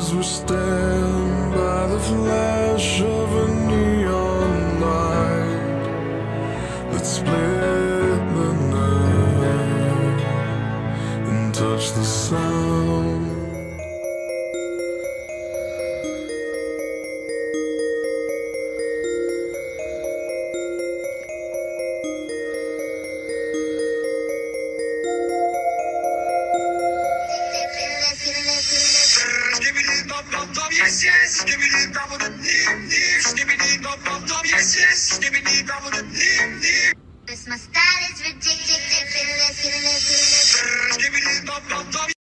as we stand by the flash of a neon light, let's split the night and touch the sound. Yes, yes, give me the double the deep, give me the double, yes, yes, give me the double the deep. This my style is ridiculous. Give me the double.